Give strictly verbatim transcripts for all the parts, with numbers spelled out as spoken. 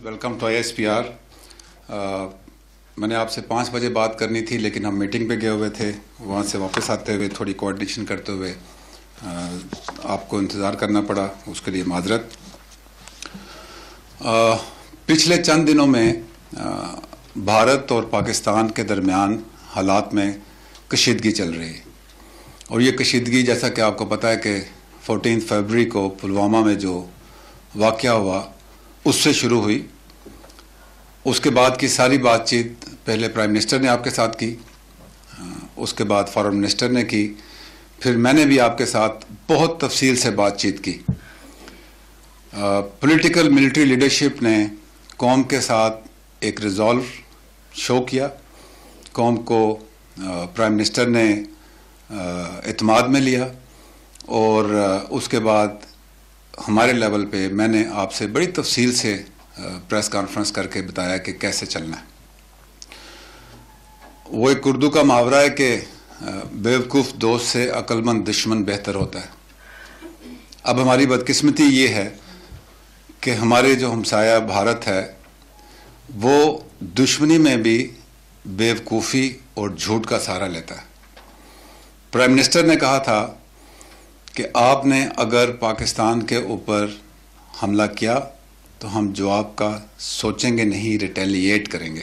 Welcome to I S P R. मैंने आपसे पाँच बजे बात करनी थी, लेकिन हम मीटिंग पे गए हुए थे। वहाँ से वापस आते हुए थोड़ी कोऑर्डिनेशन करते हुए आ, आपको इंतज़ार करना पड़ा, उसके लिए माजरत। पिछले चंद दिनों में आ, भारत और पाकिस्तान के दरमियान हालात में कशीदगी चल रही है, और ये कशीदगी जैसा कि आपको पता है कि चौदह फरवरी को पुलवामा में जो वाक़या हुआ उससे शुरू हुई। उसके बाद की सारी बातचीत पहले प्राइम मिनिस्टर ने आपके साथ की, उसके बाद फॉरेन मिनिस्टर ने की, फिर मैंने भी आपके साथ बहुत तफसील से बातचीत की। पॉलिटिकल मिलिट्री लीडरशिप ने कौम के साथ एक रिजॉल्व शो किया। कौम को प्राइम मिनिस्टर ने एतमाद में लिया, और उसके बाद हमारे लेवल पे मैंने आपसे बड़ी तफसील से प्रेस कॉन्फ्रेंस करके बताया कि कैसे चलना है। वो एक उर्दू का मुहावरा है कि बेवकूफ़ दोस्त से अक्लमंद दुश्मन बेहतर होता है। अब हमारी बदकिस्मती ये है कि हमारे जो हमसाया भारत है वो दुश्मनी में भी बेवकूफ़ी और झूठ का सहारा लेता है। प्राइम मिनिस्टर ने कहा था कि आपने अगर पाकिस्तान के ऊपर हमला किया तो हम जवाब का सोचेंगे नहीं, रिटेलिएट करेंगे।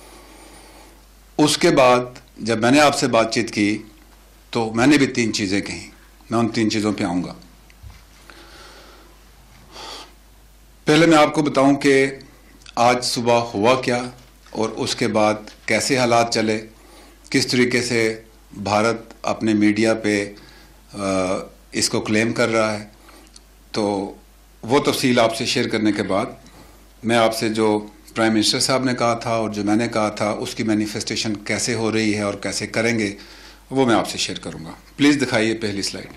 उसके बाद जब मैंने आपसे बातचीत की तो मैंने भी तीन चीज़ें कही, मैं उन तीन चीज़ों पे आऊँगा। पहले मैं आपको बताऊं कि आज सुबह हुआ क्या, और उसके बाद कैसे हालात चले, किस तरीके से भारत अपने मीडिया पे आ, इसको क्लेम कर रहा है। तो वो तफसील आपसे शेयर करने के बाद मैं आपसे जो प्राइम मिनिस्टर साहब ने कहा था और जो मैंने कहा था उसकी मैनिफेस्टेशन कैसे हो रही है और कैसे करेंगे वो मैं आपसे शेयर करूंगा। प्लीज़ दिखाइए पहली स्लाइड।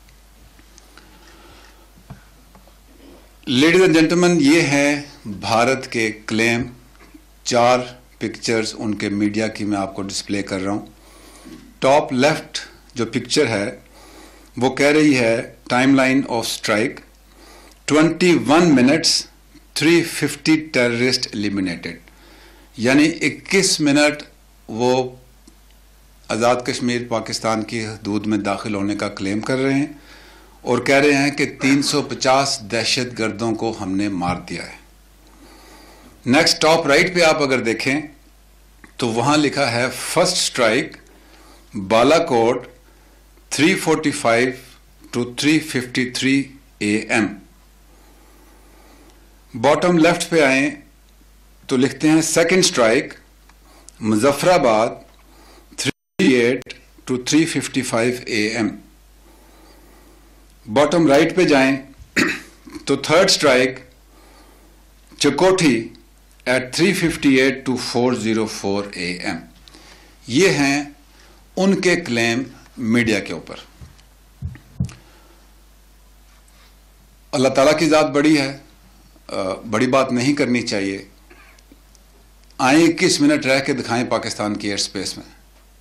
लेडीज एंड जेंटलमैन, ये है भारत के क्लेम। चार पिक्चर्स उनके मीडिया की मैं आपको डिस्प्ले कर रहा हूँ। टॉप लेफ्ट जो पिक्चर है वो कह रही है टाइमलाइन ऑफ स्ट्राइक, इक्कीस मिनट्स तीन सौ पचास टेररिस्ट एलिमिनेटेड, यानी इक्कीस मिनट वो आज़ाद कश्मीर पाकिस्तान की हदूद में दाखिल होने का क्लेम कर रहे हैं, और कह रहे हैं कि तीन सौ पचास दहशत गर्दों को हमने मार दिया है। नेक्स्ट टॉप राइट पे आप अगर देखें तो वहां लिखा है फर्स्ट स्ट्राइक बालाकोट तीन सौ पैंतालीस टू तीन सौ तिरेपन ए एम। बॉटम लेफ्ट पे आए तो लिखते हैं सेकंड स्ट्राइक मुजफ्फराबाद तीन सौ अड़तीस टू तीन सौ पचपन ए एम। बॉटम राइट पे जाएं तो थर्ड स्ट्राइक चकोठी एट तीन सौ अट्ठावन टू चार सौ चार ए एम। ये हैं उनके क्लेम मीडिया के ऊपर। अल्लाह ताला की ज़ात बड़ी है, बड़ी बात नहीं करनी चाहिए। आए इक्कीस मिनट रह के दिखाएं पाकिस्तान की एयर स्पेस में।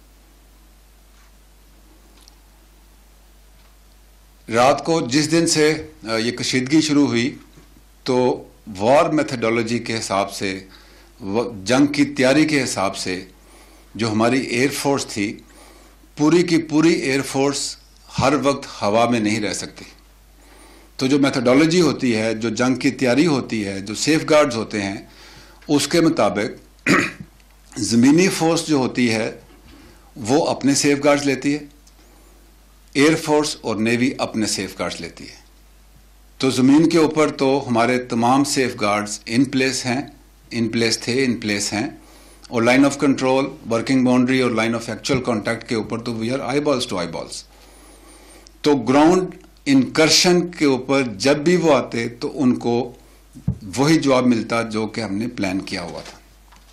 रात को जिस दिन से ये कशीदगी शुरू हुई तो वॉर मेथडोलॉजी के हिसाब से, जंग की तैयारी के हिसाब से जो हमारी एयरफोर्स थी, पूरी की पूरी एयरफोर्स हर वक्त हवा में नहीं रह सकती। तो जो मेथडोलॉजी होती है, जो जंग की तैयारी होती है, जो सेफ गार्ड्स होते हैं, उसके मुताबिक ज़मीनी फोर्स जो होती है वो अपने सेफ गार्ड्स लेती है, एयरफोर्स और नेवी अपने सेफ गार्ड्स लेती है। तो ज़मीन के ऊपर तो हमारे तमाम सेफ गार्ड्स इन प्लेस हैं, इन प्लेस थे, इन प्लेस हैं, और line of control, working boundary और लाइन ऑफ एक्चुअल कांटेक्ट के ऊपर तो we are eyeballs to eyeballs. तो ग्राउंड इनकर्शन के ऊपर जब भी वो आते तो उनको वही जवाब मिलता जो कि हमने प्लान किया हुआ था।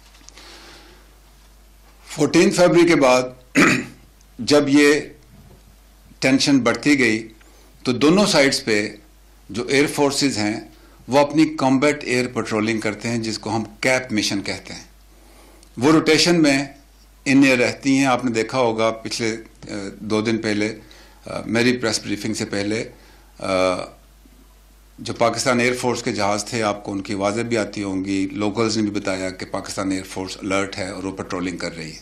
चौदह फरवरी के बाद जब ये टेंशन बढ़ती गई तो दोनों साइड्स पे जो एयर फोर्सेस हैं वो अपनी कॉम्बैट एयर पेट्रोलिंग करते हैं, जिसको हम कैप मिशन कहते हैं। वो रोटेशन में इन एयर रहती हैं। आपने देखा होगा पिछले दो दिन पहले मेरी प्रेस ब्रीफिंग से पहले जो पाकिस्तान एयरफोर्स के जहाज़ थे, आपको उनकी आवाज़ें भी आती होंगी, लोकल्स ने भी बताया कि पाकिस्तान एयरफोर्स अलर्ट है और वो पेट्रोलिंग कर रही है।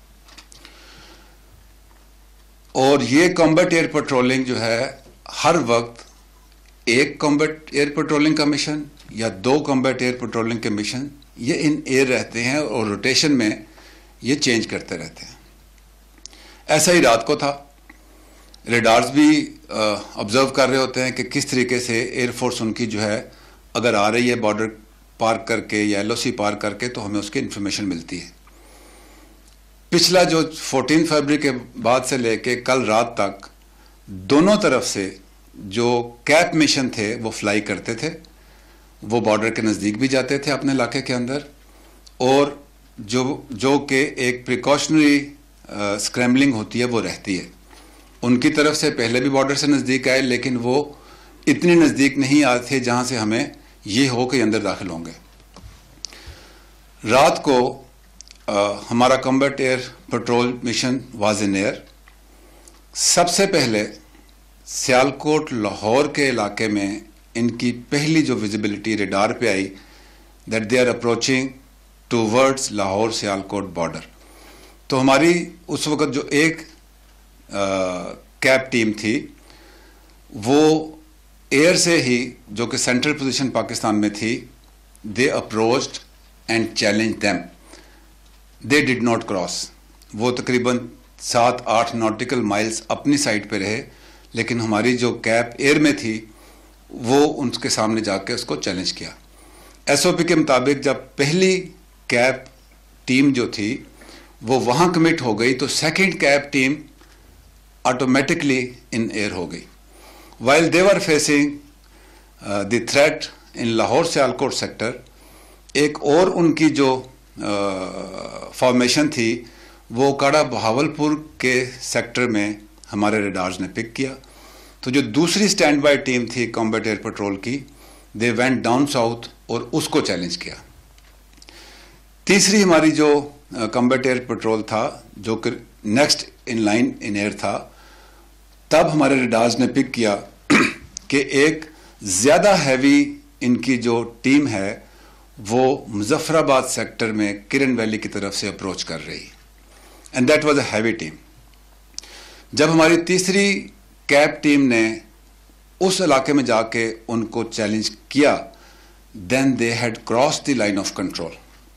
और ये कॉम्बैट एयर पेट्रोलिंग जो है, हर वक्त एक कॉम्बैट एयर पेट्रोलिंग का मिशन या दो कॉम्बैट एयर पेट्रोलिंग के मिशन ये इन एयर रहते हैं और रोटेशन में ये चेंज करते रहते हैं। ऐसा ही रात को था। रेडार्स भी ऑब्जर्व कर रहे होते हैं कि किस तरीके से एयरफोर्स उनकी जो है अगर आ रही है बॉर्डर पार करके या एल ओ सी पार करके, तो हमें उसकी इन्फॉर्मेशन मिलती है। पिछला जो चौदह फरवरी के बाद से लेके कल रात तक दोनों तरफ से जो कैप मिशन थे वो फ्लाई करते थे, वो बॉर्डर के नज़दीक भी जाते थे अपने इलाके के अंदर, और जो जो कि एक प्रिकॉशनरी स्क्रैम्बलिंग होती है वो रहती है। उनकी तरफ से पहले भी बॉर्डर से नज़दीक आए, लेकिन वो इतनी नज़दीक नहीं आए थे जहाँ से हमें ये हो कि अंदर दाखिल होंगे। रात को आ, हमारा combat air patrol mission was in air. सबसे पहले सियालकोट लाहौर के इलाके में इनकी पहली जो विजिबिलिटी रेडार पे आई, that they are approaching towards Lahore Sialkot border. तो हमारी उस वक़्त जो एक कैब टीम थी, वो एयर से ही, जो कि सेंट्रल पोजीशन पाकिस्तान में थी, they approached and challenge them. They did not cross. वो तकरीबन सात आठ नॉटिकल माइल्स अपनी साइड पे रहे, लेकिन हमारी जो कैब एयर में थी वो उनके सामने जाके उसको चैलेंज किया। एस ओ पी के मुताबिक जब पहली कैब टीम जो थी वो वहाँ कमिट हो गई, तो second CAP team automatically in air हो गई। While they were facing the threat in Lahore Sialkot sector, एक और उनकी जो फॉर्मेशन uh, थी वो काड़ा बहावलपुर के सेक्टर में हमारे रेडार्स ने पिक किया। तो जो दूसरी स्टैंड बाय टीम थी कॉम्बैट एयर पेट्रोल की, दे वेंट डाउन साउथ और उसको चैलेंज किया। तीसरी हमारी जो कॉम्बैट एयर पेट्रोल था, जो कि next in line in air था, तब हमारे रेडार्स ने पिक किया कि एक ज़्यादा हैवी इनकी जो टीम है वो मुजफ्फराबाद सेक्टर में किरण वैली की तरफ से अप्रोच कर रही, and that was a heavy team. जब हमारी तीसरी कैब टीम ने उस इलाके में जाके उनको चैलेंज किया, then they had cross the line of control.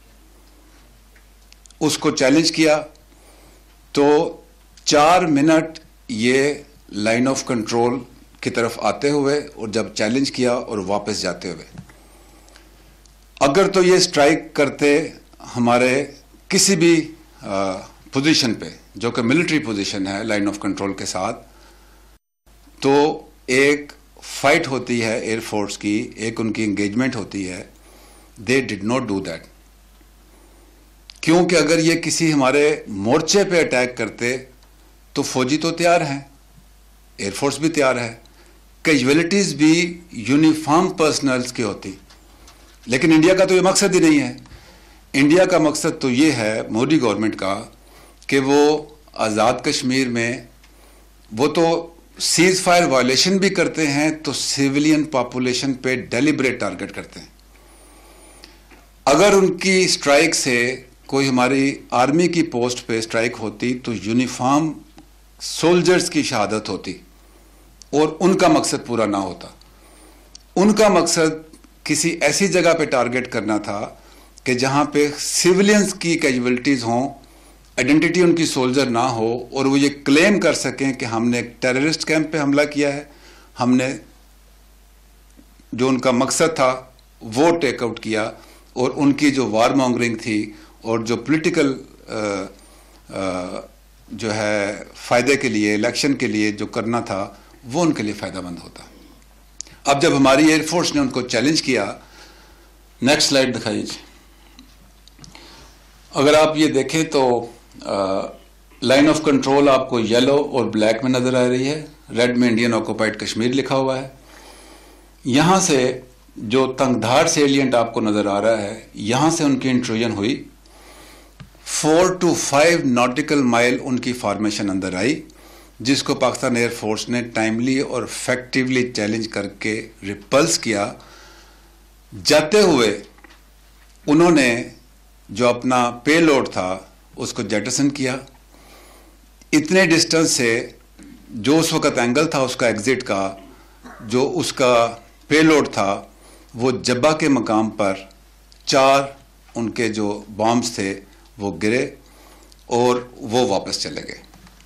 उसको चैलेंज किया तो चार मिनट ये लाइन ऑफ कंट्रोल की तरफ आते हुए, और जब चैलेंज किया और वापस जाते हुए, अगर तो ये स्ट्राइक करते हमारे किसी भी पोजीशन पे जो कि मिलिट्री पोजीशन है लाइन ऑफ कंट्रोल के साथ, तो एक फाइट होती है एयरफोर्स की, एक उनकी एंगेजमेंट होती है। They did not do that, क्योंकि अगर ये किसी हमारे मोर्चे पे अटैक करते तो फौजी तो तैयार हैं, एयरफोर्स भी तैयार है, कैजुअलिटीज भी यूनिफॉर्म पर्सनल्स की होती, लेकिन इंडिया का तो ये मकसद ही नहीं है। इंडिया का मकसद तो ये है, मोदी गवर्नमेंट का, कि वो आज़ाद कश्मीर में वो तो सीज फायर वायलेशन भी करते हैं, तो सिविलियन पॉपुलेशन पे डेलिब्रेट टारगेट करते हैं। अगर उनकी स्ट्राइक से कोई हमारी आर्मी की पोस्ट पे स्ट्राइक होती तो यूनिफॉर्म सोल्जर्स की शहादत होती और उनका मकसद पूरा ना होता। उनका मकसद किसी ऐसी जगह पे टारगेट करना था कि जहां पे सिविलियंस की कैजुअलिटीज हों, आइडेंटिटी उनकी सोल्जर ना हो, और वो ये क्लेम कर सकें कि हमने एक टेररिस्ट कैंप पे हमला किया है, हमने जो उनका मकसद था वो टेकआउट किया, और उनकी जो वार मॉन्गरिंग थी और जो पॉलिटिकल जो है फ़ायदे के लिए, इलेक्शन के लिए जो करना था, वो उनके लिए फ़ायदेमंद होता। अब जब हमारी एयरफोर्स ने उनको चैलेंज किया, नेक्स्ट स्लाइड दिखाइए। अगर आप ये देखें तो लाइन ऑफ कंट्रोल आपको येलो और ब्लैक में नज़र आ रही है, रेड में इंडियन ऑक्युपाइड कश्मीर लिखा हुआ है। यहाँ से जो तंगधार सेलिएंट आपको नज़र आ रहा है, यहाँ से उनकी इंट्रूजन हुई, four two five nautical mile उनकी फॉर्मेशन अंदर आई, जिसको पाकिस्तान एयरफोर्स ने टाइमली और इफेक्टिवली चैलेंज करके रिपल्स किया। जाते हुए उन्होंने जो अपना पेलोड था उसको जेटसन किया। इतने डिस्टेंस से जो उस वक्त एंगल था उसका एग्जिट का, जो उसका पेलोड था, वो जब्बा के मकाम पर चार उनके जो बॉम्ब्स थे वो गिरे और वो वापस चले गए।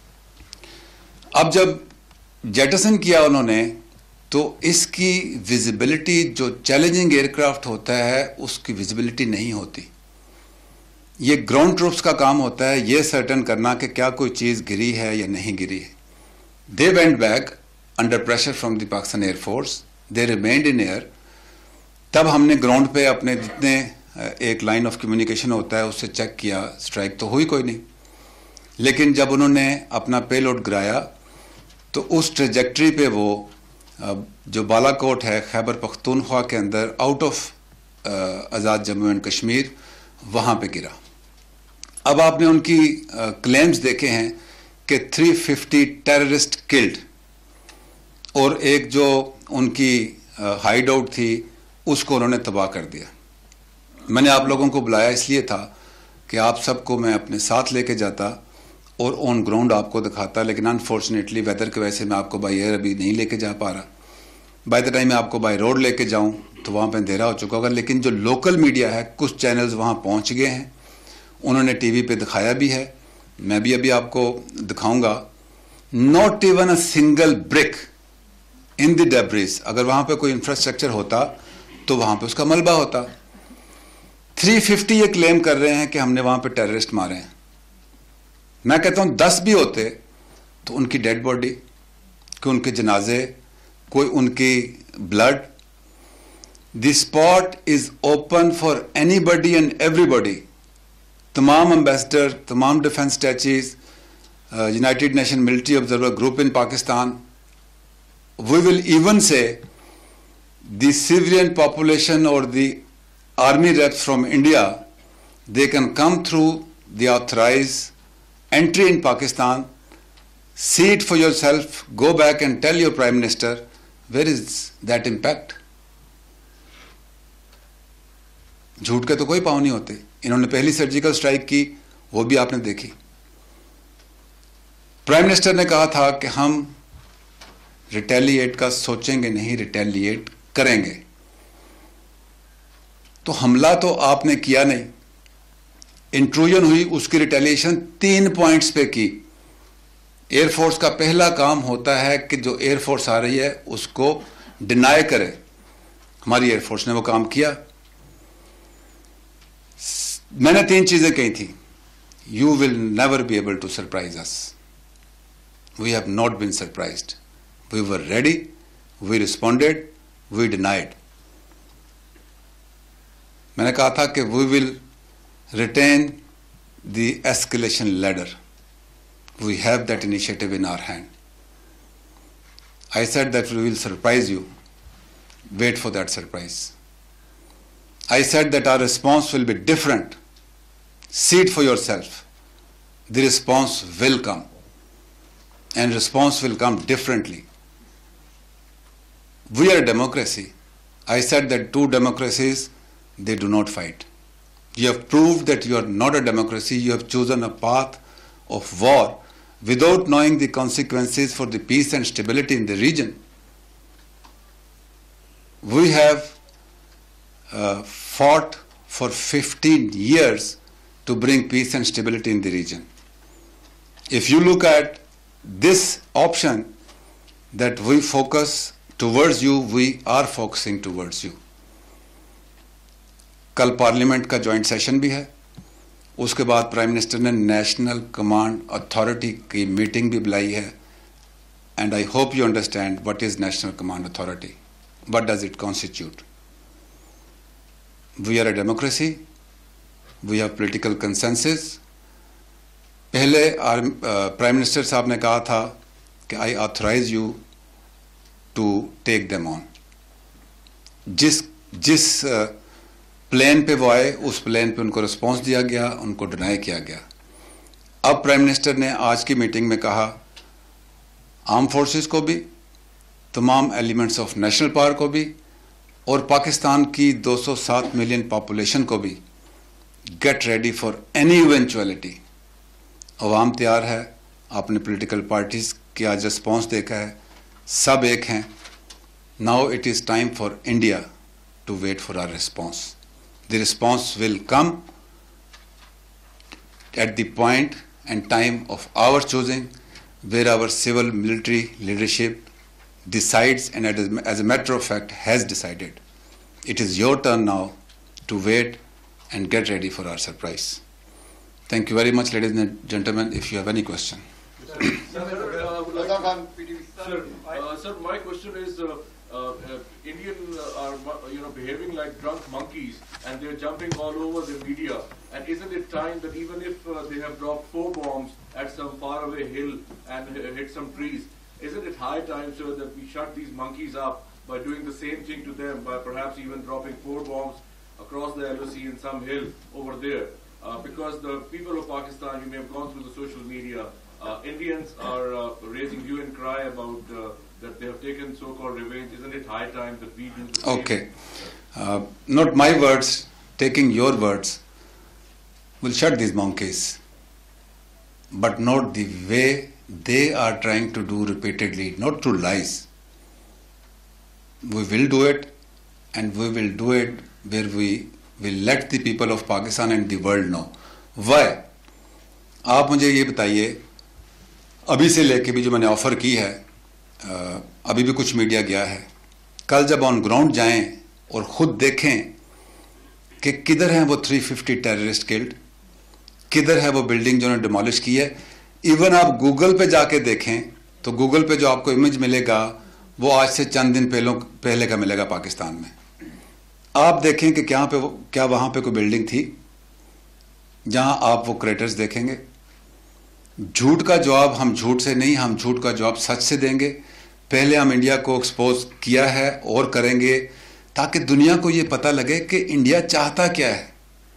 अब जब जेटसन किया उन्होंने तो इसकी विजिबिलिटी, जो चैलेंजिंग एयरक्राफ्ट होता है उसकी विजिबिलिटी नहीं होती। ये ग्राउंड ट्रूप्स का काम होता है ये सर्टन करना कि क्या कोई चीज़ गिरी है या नहीं गिरी है। They went back under pressure from the Pakistan air force, they remained in air. तब हमने ग्राउंड पे अपने जितने एक लाइन ऑफ कम्युनिकेशन होता है उससे चेक किया, स्ट्राइक तो हुई कोई नहीं। लेकिन जब उन्होंने अपना पेलोड गिराया तो उस ट्रेजेक्ट्री पे वो जो बालाकोट है खैबर पख्तूनख्वा के अंदर out of Azad Jammu and Kashmir, वहाँ पे गिरा। अब आपने उनकी क्लेम्स देखे हैं कि तीन सौ पचास टेररिस्ट किल्ड, और एक जो उनकी हाइड आउट थी उसको उन्होंने तबाह कर दिया। मैंने आप लोगों को बुलाया इसलिए था कि आप सबको मैं अपने साथ लेके जाता और ऑन ग्राउंड आपको दिखाता, लेकिन अनफॉर्चुनेटली वेदर की वजह से मैं आपको बाई एयर अभी नहीं लेके जा पा रहा। बाय द टाइम मैं आपको बाय रोड लेके जाऊं तो वहाँ पे अंधेरा हो चुका होगा। लेकिन जो लोकल मीडिया है, कुछ चैनल्स वहाँ पहुँच गए हैं, उन्होंने टीवी पे दिखाया भी है, मैं भी अभी आपको दिखाऊंगा। Not even a single brick in the debris. अगर वहाँ पे कोई इंफ्रास्ट्रक्चर होता तो वहाँ पे उसका मलबा होता। तीन सौ पचास ये क्लेम कर रहे हैं कि हमने वहाँ पे टेररिस्ट मारे हैं। मैं कहता हूँ दस भी होते तो उनकी डेड बॉडी, कि उनके जनाजे, कोई उनकी blood. The spot is open for anybody and everybody. तमाम एम्बेसडर, तमाम defence attaches, United Nation Military Observer Group in Pakistan, we will even say the civilian population और the army reps from India, they can come through the authorized entry in Pakistan, see it for yourself, go back and tell your Prime Minister, where is that impact? झूठ के तो कोई पाँव नहीं होते। इन्होंने पहली सर्जिकल स्ट्राइक की, वो भी आपने देखी। प्राइम मिनिस्टर ने कहा था कि हम रिटेलिएट का सोचेंगे नहीं, रिटेलिएट करेंगे। तो हमला तो आपने किया नहीं, इंट्रूजन हुई, उसकी रिटेलिएशन तीन पॉइंट्स पे की। एयरफोर्स का पहला काम होता है कि जो एयरफोर्स आ रही है उसको डिनाई करे। हमारी एयरफोर्स ने वो काम किया। मैंने तीन चीजें कही थी। You will never be able to surprise us. We have not been surprised. We were ready, we responded, we denied. मैंने कहा था कि we will retain the escalation ladder. We have that initiative in our hand. I said that we will surprise you, wait for that surprise. I said that our response will be different. See it for yourself. The response will come, and response will come differently. We are a democracy. I said that two democracies, they do not fight. You have proved that you are not a democracy. You have chosen a path of war without knowing the consequences for the peace and stability in the region. We have Uh, fought for fifteen years to bring peace and stability in the region. If you look at this option that we focus towards you, we are focusing towards you. कल parliament का joint session भी है। उसके बाद prime minister ने national command authority की meeting भी बुलाई है। And I hope you understand what is national command authority, what does it constitute. We are a democracy. We have political consensus. पहले प्राइम मिनिस्टर साहब ने कहा था कि I authorize you to take them on. जिस जिस plane पे वो आए उस प्लेन पे उनको रिस्पॉन्स दिया गया, उनको डिनाई किया गया। अब प्राइम मिनिस्टर ने आज की मीटिंग में कहा आर्म फोर्सेस को भी, तमाम एलिमेंट्स ऑफ नेशनल पावर को भी, और पाकिस्तान की दो सौ सात मिलियन पॉपुलेशन को भी, get ready for any eventuality. अवाम तैयार है, आपने पॉलिटिकल पार्टीज की आज रिस्पॉन्स देखा है, सब एक हैं। Now it is time for India to wait for our response. The response will come at the point and time of our choosing, where our civil military leadership decides and as a matter of fact has decided. It is your turn now to wait and get ready for our surprise. Thank you very much, ladies and gentlemen. If you have any question. Sir, uh, sir, uh, sir, my question is, uh, uh, uh, Indian uh, are you know behaving like drunk monkeys, and they're jumping all over the media. And isn't it time that even if uh, they have dropped four bombs at some faraway hill and hit some trees, isn't it high time, sir, that we shut these monkeys up by doing the same thing to them, by perhaps even dropping four bombs across the L O C in some hill over there? Uh, because the people of Pakistan, you may have gone through the social media, uh, Indians are uh, raising hue and cry about uh, that they have taken so-called revenge. Isn't it high time that we do the same? Okay. Uh, not my words, taking your words. Will shut these monkeys, but not the way they are trying to do repeatedly, not through lies. We will do it, and we will do it where we will let the people of Pakistan and the world know. Why? आप मुझे ये बताइए, अभी से लेके भी जो मैंने ऑफर की है, अभी भी कुछ मीडिया गया है, कल जब ऑन ग्राउंड जाएं और खुद देखें कि किधर हैं वो तीन सौ पचास टेररिस्ट किल्ड, किधर है वो बिल्डिंग जो उन्होंने डिमोलिश की है। इवन आप गूगल पे जाके देखें तो गूगल पे जो आपको इमेज मिलेगा वो आज से चंद दिन पहले पहले का मिलेगा पाकिस्तान में। आप देखें कि क्या पे वो क्या वहां पे कोई बिल्डिंग थी जहां आप वो क्रेटर्स देखेंगे। झूठ का जवाब हम झूठ से नहीं, हम झूठ का जवाब सच से देंगे। पहले हम इंडिया को एक्सपोज किया है और करेंगे ताकि दुनिया को ये पता लगे कि इंडिया चाहता क्या है।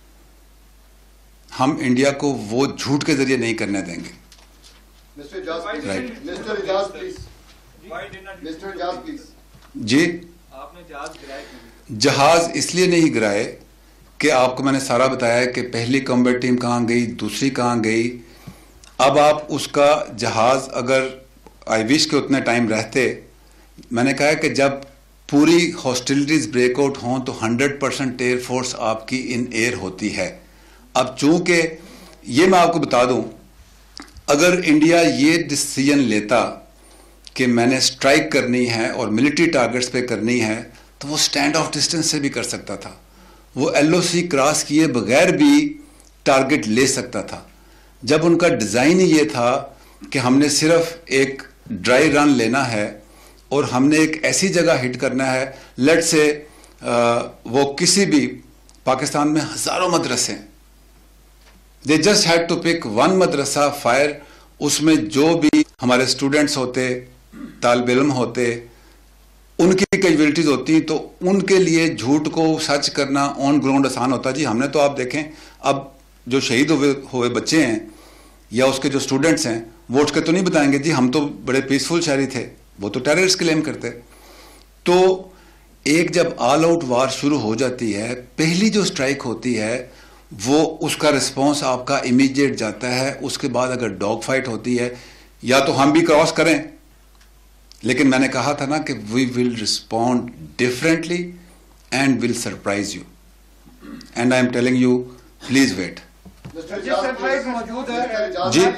हम इंडिया को वो झूठ के जरिए नहीं करने देंगे। Mister Ijaz, mister Ijaz please, mister Ijaz please. जी, आपने जहाज गिराए क्यों? जहाज इसलिए नहीं गिराए कि आपको मैंने सारा बताया कि पहली कॉम्बैट टीम कहाँ गई, दूसरी कहाँ गई। अब आप उसका जहाज अगर आई विश के उतने टाइम रहते, मैंने कहा कि जब पूरी हॉस्टिलिटीज ब्रेकआउट हों तो हंड्रेड परसेंट एयर फोर्स आपकी इन एयर होती है। अब चूंकि ये मैं आपको बता दूं, अगर इंडिया ये डिसीजन लेता कि मैंने स्ट्राइक करनी है और मिलिट्री टारगेट्स पे करनी है तो वो स्टैंड ऑफ डिस्टेंस से भी कर सकता था, वो एलओसी क्रॉस किए बगैर भी टारगेट ले सकता था। जब उनका डिज़ाइन ही ये था कि हमने सिर्फ एक ड्राई रन लेना है और हमने एक ऐसी जगह हिट करना है, लेट से वो किसी भी पाकिस्तान में हजारों मदरसे हैं, they just had to pick one madrasa fire, उसमें जो भी हमारे स्टूडेंट्स होते, तालिब इल्म होते, उनकी कैजुअलिटीज होती, तो उनके लिए झूठ को सच करना ऑन ग्राउंड आसान होता। जी हमने तो आप देखें, अब जो शहीद हुए हुए बच्चे हैं या उसके जो स्टूडेंट्स हैं वो उठ के तो नहीं बताएंगे जी हम तो बड़े पीसफुल शहरी थे, वो तो टेररिस्ट क्लेम करते। तो एक जब ऑल आउट वार शुरू हो जाती है, पहली जो स्ट्राइक होती है वो उसका रिस्पॉन्स आपका इमीडिएट जाता है। उसके बाद अगर डॉग फाइट होती है या तो हम भी क्रॉस करें, लेकिन मैंने कहा था ना कि we will respond differently and will surprise you, and I am telling you please wait. मौजूद है जी,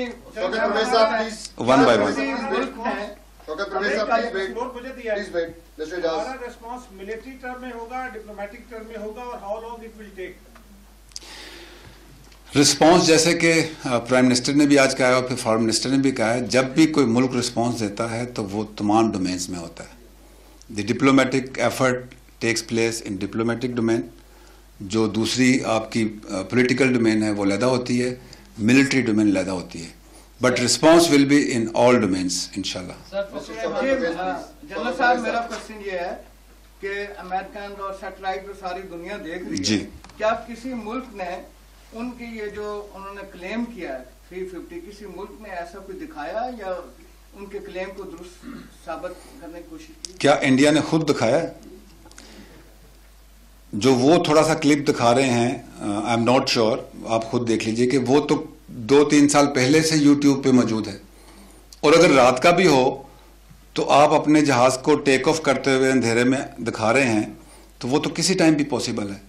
वन बाय वन। हमारा रिस्पांस मिलिट्री टर्म में होगा, डिप्लोमेटिक टर्म में होगा, और how long it will take? Response जैसे कि प्राइम मिनिस्टर ने भी आज कहा है और फिर फॉरेन मिनिस्टर ने भी कहा है, जब भी कोई मुल्क रिस्पांस देता है तो वो तमाम डोमेन्स में होता है। The diplomatic effort takes place in diplomatic domain, जो दूसरी आपकी पॉलिटिकल डोमेन है वो लैदा होती है, मिलिट्री डोमेन लैदा होती है, but response will be in all domains इंशाल्लाह। जनरल साहब, मेरा क्वेश्चन ये है कि अमेरिकन और सैटेलाइट तो सारी दुनिया देख रही है जी, क्या किसी मुल्क ने उनकी ये जो उन्होंने क्लेम किया है तीन सौ पचास, किसी मुल्क ने ऐसा कोई दिखाया या उनके क्लेम को दुरुस्त साबित करने की कोशिश की? क्या इंडिया ने खुद दिखाया? जो वो थोड़ा सा क्लिप दिखा रहे हैं, आई एम नॉट श्योर, आप खुद देख लीजिए कि वो तो दो तीन साल पहले से यूट्यूब पे मौजूद है। और अगर रात का भी हो तो आप अपने जहाज को टेक ऑफ करते हुए अंधेरे में दिखा रहे हैं, तो वो तो किसी टाइम भी पॉसिबल है।